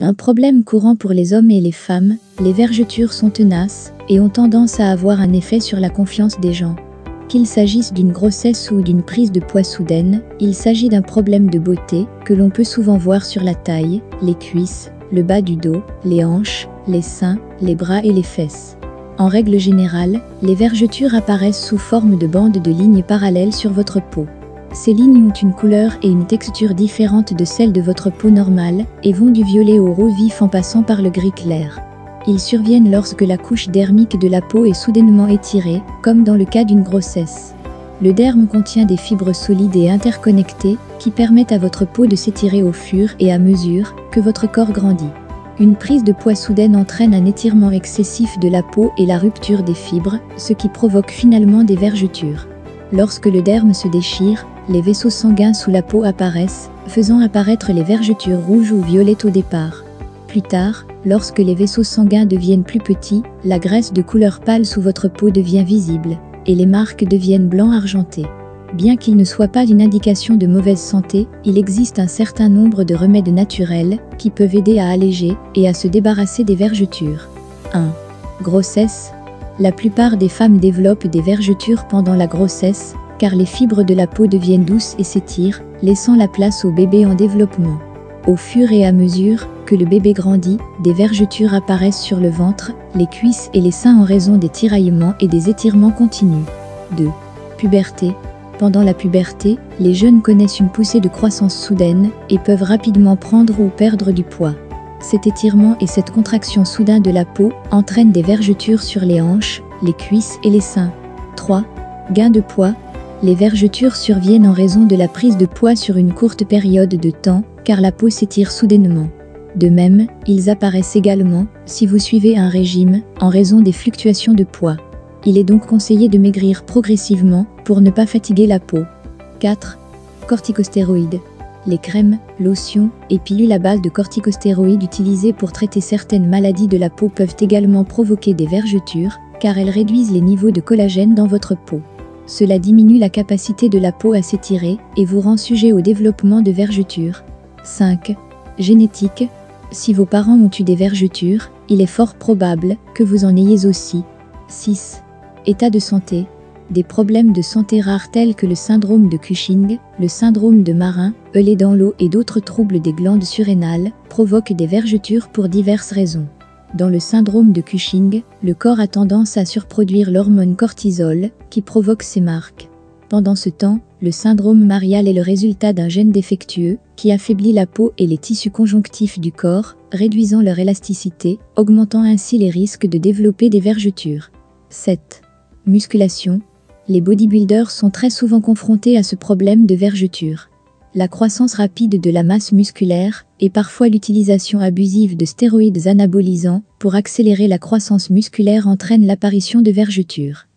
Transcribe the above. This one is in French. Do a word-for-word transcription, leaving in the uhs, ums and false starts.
Un problème courant pour les hommes et les femmes, les vergetures sont tenaces et ont tendance à avoir un effet sur la confiance des gens. Qu'il s'agisse d'une grossesse ou d'une prise de poids soudaine, il s'agit d'un problème de beauté que l'on peut souvent voir sur la taille, les cuisses, le bas du dos, les hanches, les seins, les bras et les fesses. En règle générale, les vergetures apparaissent sous forme de bandes de lignes parallèles sur votre peau. Ces lignes ont une couleur et une texture différentes de celles de votre peau normale et vont du violet au rose vif en passant par le gris clair. Ils surviennent lorsque la couche dermique de la peau est soudainement étirée, comme dans le cas d'une grossesse. Le derme contient des fibres solides et interconnectées qui permettent à votre peau de s'étirer au fur et à mesure que votre corps grandit. Une prise de poids soudaine entraîne un étirement excessif de la peau et la rupture des fibres, ce qui provoque finalement des vergetures. Lorsque le derme se déchire, les vaisseaux sanguins sous la peau apparaissent, faisant apparaître les vergetures rouges ou violettes au départ. Plus tard, lorsque les vaisseaux sanguins deviennent plus petits, la graisse de couleur pâle sous votre peau devient visible, et les marques deviennent blanc argenté. Bien qu'il ne soit pas une indication de mauvaise santé, il existe un certain nombre de remèdes naturels qui peuvent aider à alléger et à se débarrasser des vergetures. un. Grossesse. La plupart des femmes développent des vergetures pendant la grossesse, car les fibres de la peau deviennent douces et s'étirent, laissant la place au bébé en développement. Au fur et à mesure que le bébé grandit, des vergetures apparaissent sur le ventre, les cuisses et les seins en raison des tiraillements et des étirements continus. deux. Puberté. Pendant la puberté, les jeunes connaissent une poussée de croissance soudaine et peuvent rapidement prendre ou perdre du poids. Cet étirement et cette contraction soudain de la peau entraînent des vergetures sur les hanches, les cuisses et les seins. trois. Gain de poids. Les vergetures surviennent en raison de la prise de poids sur une courte période de temps, car la peau s'étire soudainement. De même, ils apparaissent également, si vous suivez un régime, en raison des fluctuations de poids. Il est donc conseillé de maigrir progressivement pour ne pas fatiguer la peau. quatre. Corticostéroïdes. Les crèmes, lotions et pilules à base de corticostéroïdes utilisées pour traiter certaines maladies de la peau peuvent également provoquer des vergetures, car elles réduisent les niveaux de collagène dans votre peau. Cela diminue la capacité de la peau à s'étirer et vous rend sujet au développement de vergetures. cinq. Génétique. Si vos parents ont eu des vergetures, il est fort probable que vous en ayez aussi. six. État de santé. Des problèmes de santé rares tels que le syndrome de Cushing, le syndrome de Marin, Ehlers dans l'eau et d'autres troubles des glandes surrénales provoquent des vergetures pour diverses raisons. Dans le syndrome de Cushing, le corps a tendance à surproduire l'hormone cortisol, qui provoque ces marques. Pendant ce temps, le syndrome marial est le résultat d'un gène défectueux, qui affaiblit la peau et les tissus conjonctifs du corps, réduisant leur élasticité, augmentant ainsi les risques de développer des vergetures. sept. Musculation. Les bodybuilders sont très souvent confrontés à ce problème de vergeture. La croissance rapide de la masse musculaire et parfois l'utilisation abusive de stéroïdes anabolisants pour accélérer la croissance musculaire entraînent l'apparition de vergetures.